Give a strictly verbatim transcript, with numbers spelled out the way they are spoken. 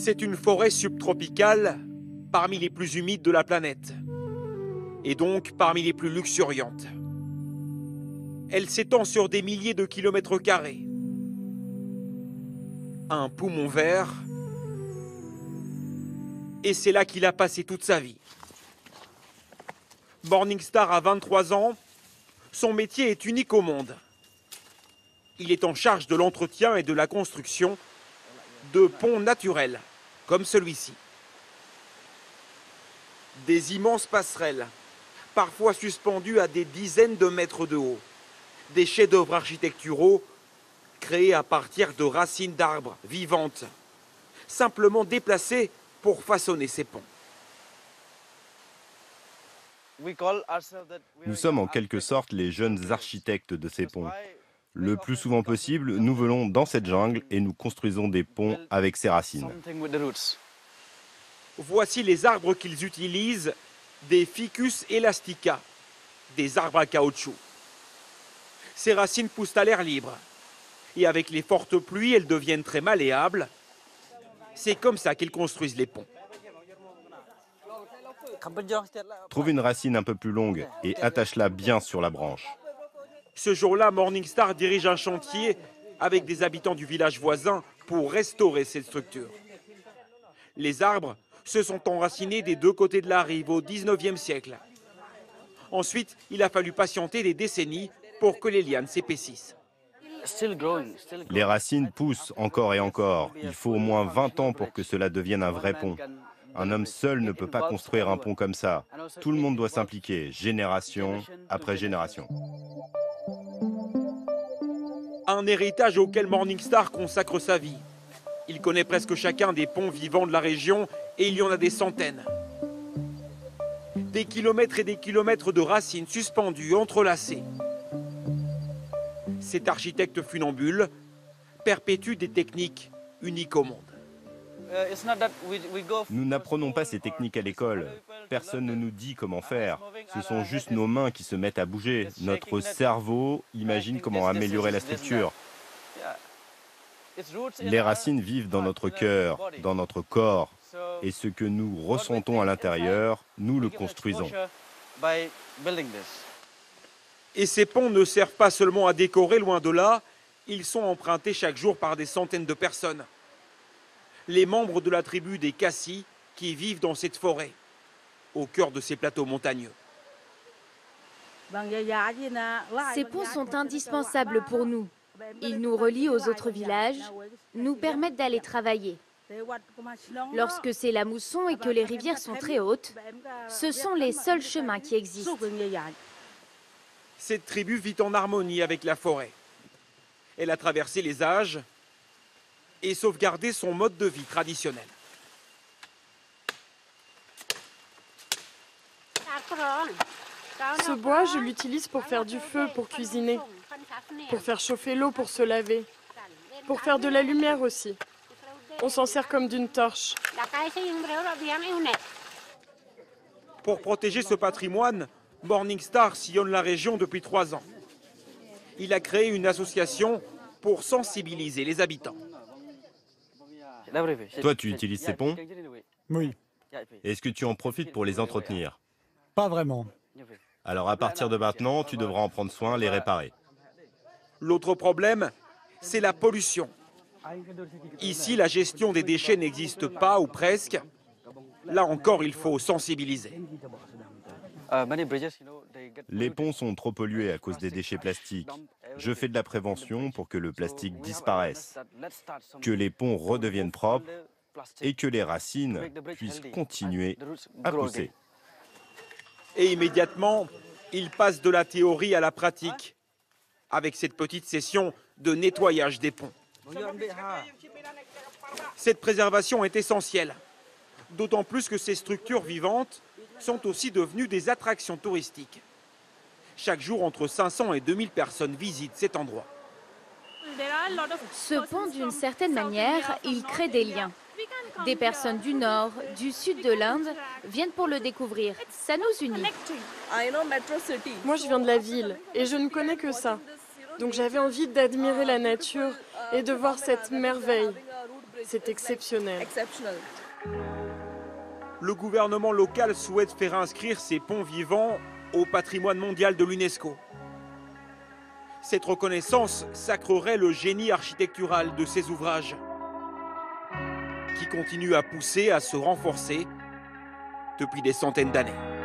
C'est une forêt subtropicale parmi les plus humides de la planète et donc parmi les plus luxuriantes. Elle s'étend sur des milliers de kilomètres carrés. Un poumon vert, et c'est là qu'il a passé toute sa vie. Morningstar a vingt-trois ans, son métier est unique au monde. Il est en charge de l'entretien et de la construction de ponts naturels, comme celui-ci. Des immenses passerelles, parfois suspendues à des dizaines de mètres de haut. Des chefs-d'œuvre architecturaux créés à partir de racines d'arbres vivantes, simplement déplacées pour façonner ces ponts. Nous sommes en quelque sorte les jeunes architectes de ces ponts. Le plus souvent possible, nous venons dans cette jungle et nous construisons des ponts avec ces racines. Voici les arbres qu'ils utilisent, des Ficus elastica, des arbres à caoutchouc. Ces racines poussent à l'air libre. Et avec les fortes pluies, elles deviennent très malléables. C'est comme ça qu'ils construisent les ponts. Trouve une racine un peu plus longue et attache-la bien sur la branche. Ce jour-là, Morningstar dirige un chantier avec des habitants du village voisin pour restaurer cette structure. Les arbres se sont enracinés des deux côtés de la rive au dix-neuvième siècle. Ensuite, il a fallu patienter des décennies pour que les lianes s'épaississent. Les racines poussent encore et encore. Il faut au moins vingt ans pour que cela devienne un vrai pont. Un homme seul ne peut pas construire un pont comme ça. Tout le monde doit s'impliquer, génération après génération. Un héritage auquel Morningstar consacre sa vie. Il connaît presque chacun des ponts vivants de la région et il y en a des centaines. Des kilomètres et des kilomètres de racines suspendues, entrelacées. Cet architecte funambule perpétue des techniques uniques au monde. Nous n'apprenons pas ces techniques à l'école. Personne ne nous dit comment faire. Ce sont juste nos mains qui se mettent à bouger. Notre cerveau imagine comment améliorer la structure. Les racines vivent dans notre cœur, dans notre corps. Et ce que nous ressentons à l'intérieur, nous le construisons. Et ces ponts ne servent pas seulement à décorer, loin de là. Ils sont empruntés chaque jour par des centaines de personnes. Les membres de la tribu des Kassi qui vivent dans cette forêt, au cœur de ces plateaux montagneux. Ces ponts sont indispensables pour nous. Ils nous relient aux autres villages, nous permettent d'aller travailler. Lorsque c'est la mousson et que les rivières sont très hautes, ce sont les seuls chemins qui existent. Cette tribu vit en harmonie avec la forêt. Elle a traversé les âges et sauvegardé son mode de vie traditionnel. Ce bois, je l'utilise pour faire du feu, pour cuisiner, pour faire chauffer l'eau, pour se laver, pour faire de la lumière aussi. On s'en sert comme d'une torche. Pour protéger ce patrimoine, Morningstar sillonne la région depuis trois ans. Il a créé une association pour sensibiliser les habitants. Toi, tu utilises ces ponts? Oui, Est-ce que tu en profites pour les entretenir? pas vraiment. Alors à partir de maintenant, tu devras en prendre soin, les réparer. L'autre problème, c'est la pollution. Ici, la gestion des déchets n'existe pas, ou presque. Là encore, il faut sensibiliser. Les ponts sont trop pollués à cause des déchets plastiques. Je fais de la prévention pour que le plastique disparaisse, que les ponts redeviennent propres et que les racines puissent continuer à pousser. Et immédiatement, il passe de la théorie à la pratique, avec cette petite session de nettoyage des ponts. Cette préservation est essentielle, d'autant plus que ces structures vivantes sont aussi devenues des attractions touristiques. Chaque jour, entre cinq cents et deux mille personnes visitent cet endroit. Ce pont, d'une certaine manière, il crée des liens. Des personnes du nord, du sud de l'Inde viennent pour le découvrir. Ça nous unit. Moi, je viens de la ville et je ne connais que ça. Donc j'avais envie d'admirer la nature et de voir cette merveille. C'est exceptionnel. Le gouvernement local souhaite faire inscrire ces ponts vivants au patrimoine mondial de l'UNESCO. Cette reconnaissance sacrerait le génie architectural de ces ouvrages, qui continuent à pousser, à se renforcer depuis des centaines d'années.